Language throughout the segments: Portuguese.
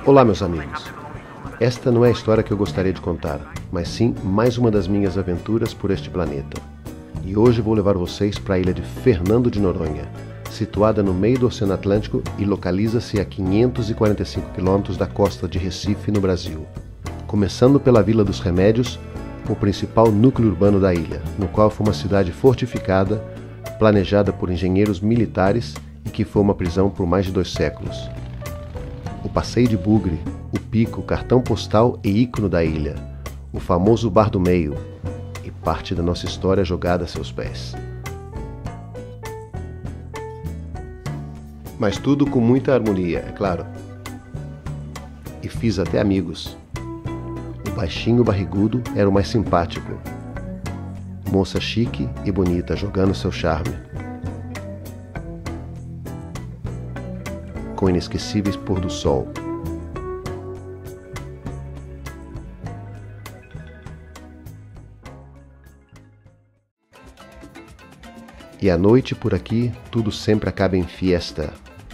Olá, meus amigos. Esta não é a história que eu gostaria de contar, mas sim mais uma das minhas aventuras por este planeta. E hoje vou levar vocês para a ilha de Fernando de Noronha, situada no meio do Oceano Atlântico e localiza-se a 545 quilômetros da costa de Recife, no Brasil. Começando pela Vila dos Remédios, o principal núcleo urbano da ilha, no qual foi uma cidade fortificada, planejada por engenheiros militares e que foi uma prisão por mais de 2 séculos. O Passeio de Bugre, o pico, cartão postal e ícone da ilha, o famoso Bar do Meio e parte da nossa história jogada a seus pés. Mas tudo com muita harmonia, é claro. E fiz até amigos. O baixinho barrigudo era o mais simpático. Moça chique e bonita jogando seu charme. Com inesquecíveis pôr do sol. E à noite por aqui tudo sempre acaba em fiesta.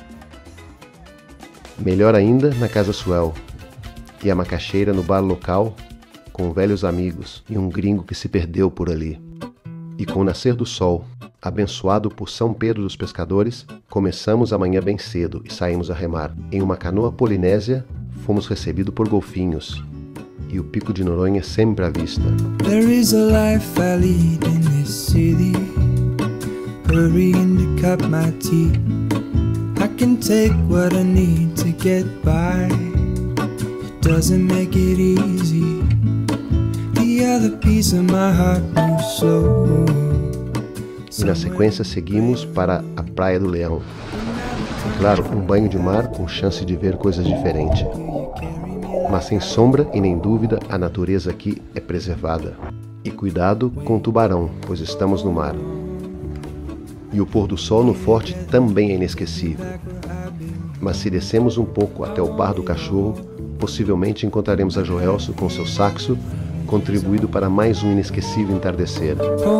Melhor ainda na Casa Suel e a macaxeira no bar local com velhos amigos e um gringo que se perdeu por ali. E com o nascer do sol, abençoado por São Pedro dos Pescadores, começamos a manhã bem cedo e saímos a remar. Em uma canoa polinésia, fomos recebidos por golfinhos e o pico de Noronha sempre à vista. There is a life I lead in this city, hurrying to cut my teeth. I can take what I need to get by. It doesn't make it easy. The other piece of my heart moves slow. E na sequência seguimos para a Praia do Leão. E claro, um banho de mar com chance de ver coisas diferentes. Mas sem sombra e nem dúvida, a natureza aqui é preservada. E cuidado com o tubarão, pois estamos no mar. E o pôr do sol no forte também é inesquecível. Mas se descemos um pouco até o Bar do Cachorro, possivelmente encontraremos a Joelso com seu saxo, contribuído para mais um inesquecível entardecer.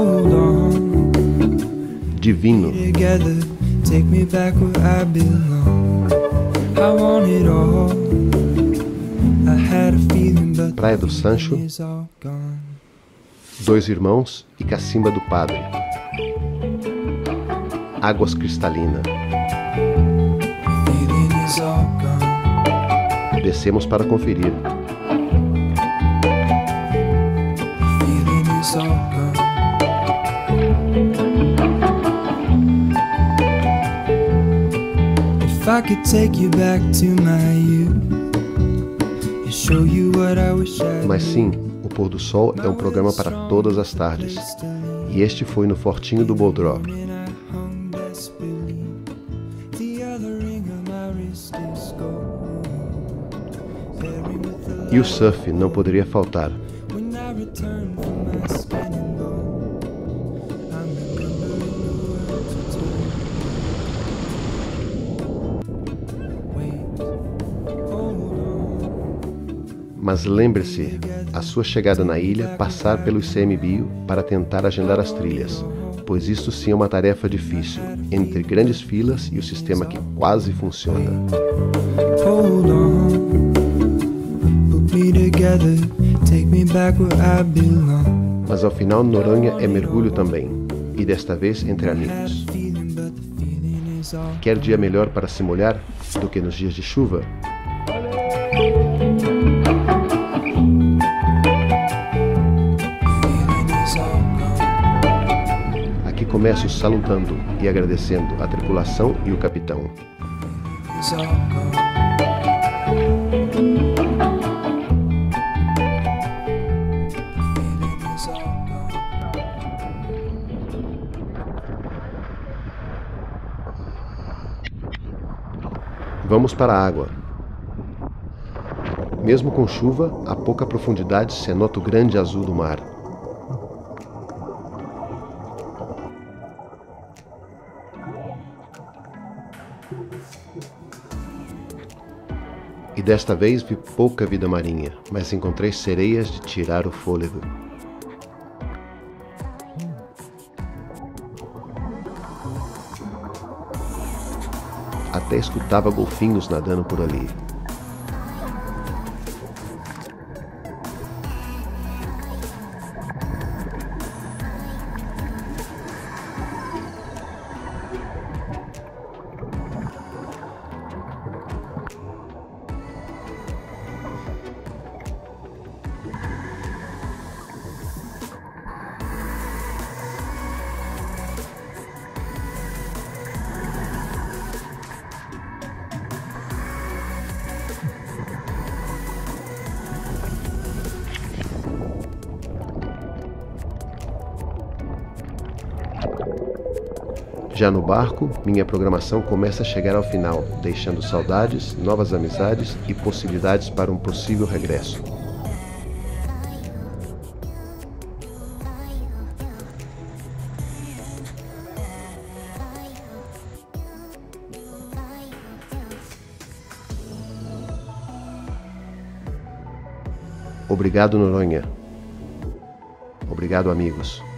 Divino. Praia do Sancho, Dois Irmãos e Cacimba do Padre. Águas cristalinas. Descemos para conferir. Mas sim, o Pôr do Sol é um programa para todas as tardes. E este foi no Fortinho do Bodró. E o surf não poderia faltar. Mas lembre-se, a sua chegada na ilha, passar pelo ICMBio para tentar agendar as trilhas, pois isto sim é uma tarefa difícil, entre grandes filas e o sistema que quase funciona. Mas ao final Noronha é mergulho também, e desta vez entre amigos. Quer dia melhor para se molhar do que nos dias de chuva? Aqui começo salutando e agradecendo a tripulação e o capitão. Vamos para a água. Mesmo com chuva, a pouca profundidade se nota o grande azul do mar. E desta vez vi pouca vida marinha, mas encontrei sereias de tirar o fôlego. Até escutava golfinhos nadando por ali. Já no barco, minha programação começa a chegar ao final, deixando saudades, novas amizades e possibilidades para um possível regresso. Obrigado, Noronha. Obrigado, amigos.